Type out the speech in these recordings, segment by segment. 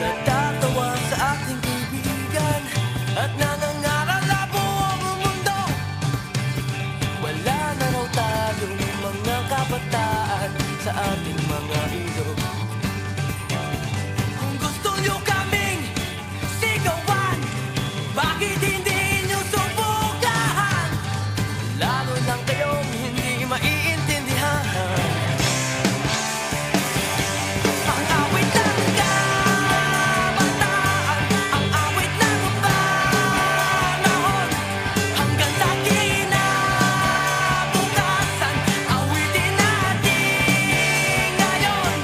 Natatawa sa ating kaibigan at nangangaral na buong mundo. Wala na raw tayong mga kabataan sa ating mga ilog. Kung gusto nyo kaming sigawan, bakit hindi nyo subukan? Lalo lang kayong hindi maiintindihan. Ang awit ng kabataan, ang awit ng panahon, hanggang sa kinabukasan, awitin natin ngayon.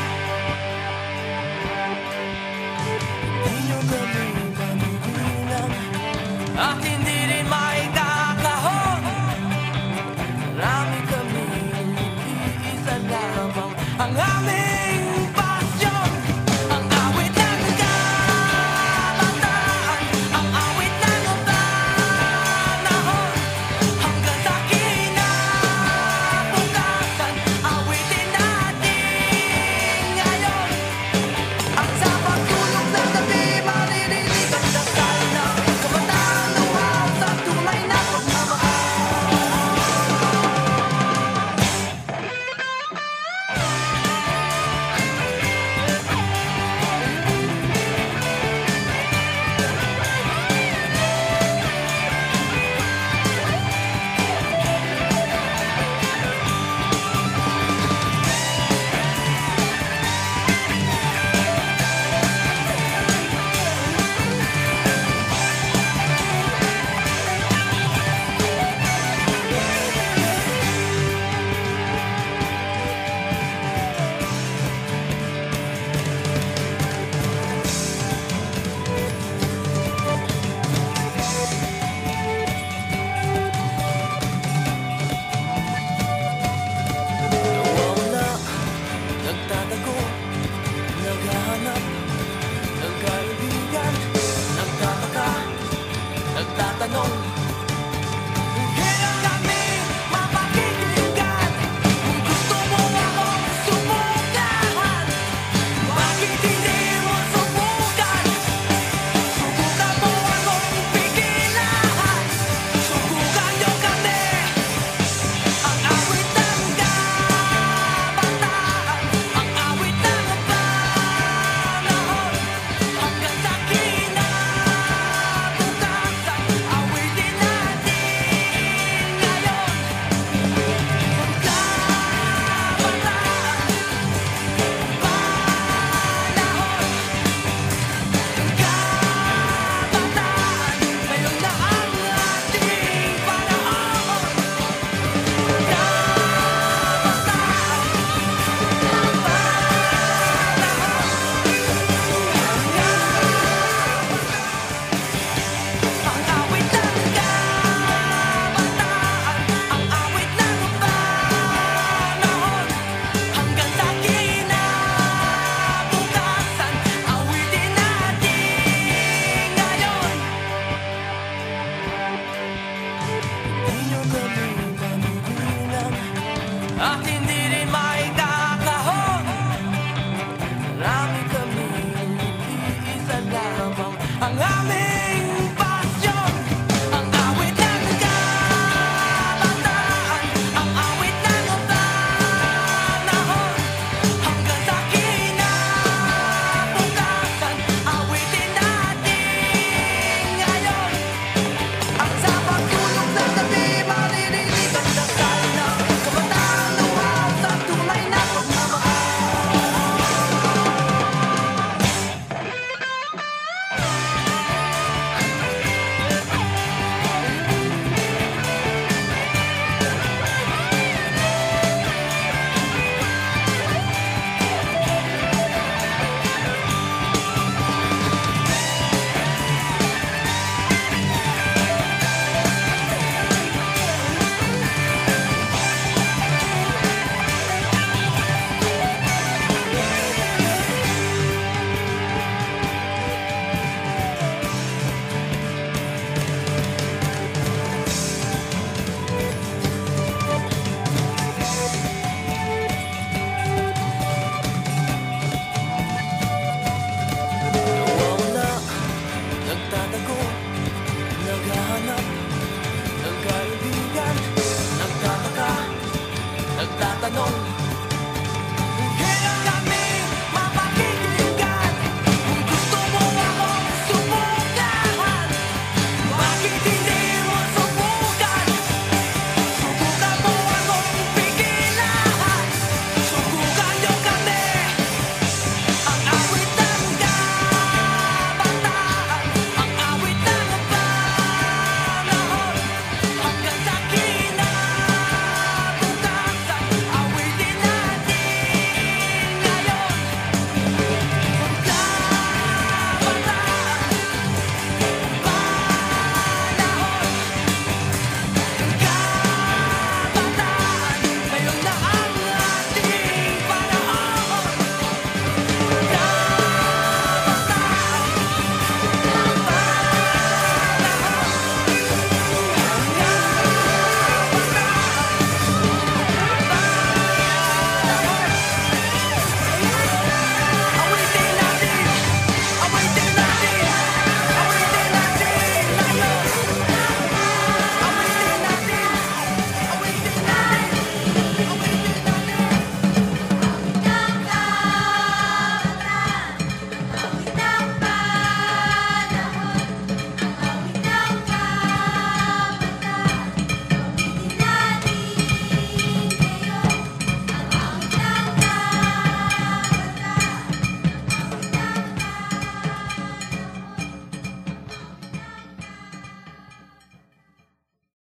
Hindi nyo kami mabibilang at hindi rin maikakahon. Marami kami, iisa lamang ang aming pasyon. Ang awit ng kabataan, ang awit ng panahon, hanggang sa kinabukasan, awitin natin ngayon. At sa pagtulog ng gabi, maririnig ang dasal ng kabataan na wow sa tunay na pagmamahal. Nawawala, nagtatago, naghahanap ng kaibigan, nagtataka, nagtatanong. Kailan kami mapakikinggan? Kung gusto mo akong subukan, bakit hindi mo subukan? Subukan mo akong pigilan. Subukan nyo kami. Ang awit ng kabataan, ang awit ng panahon, hanggang sa kinabukasan, awitin natin ngayon. Ang kabataan, panahon, ang kabataan, ngayon na ang ating panahon. Ang awit ng kabataan, ang awit ng panahon, hanggang sa kinabukasan, awitin natin ngayon. Hindi nyo kami mabibilang at hindi rin maikakahon. Marami kami, iisa lamang ang aming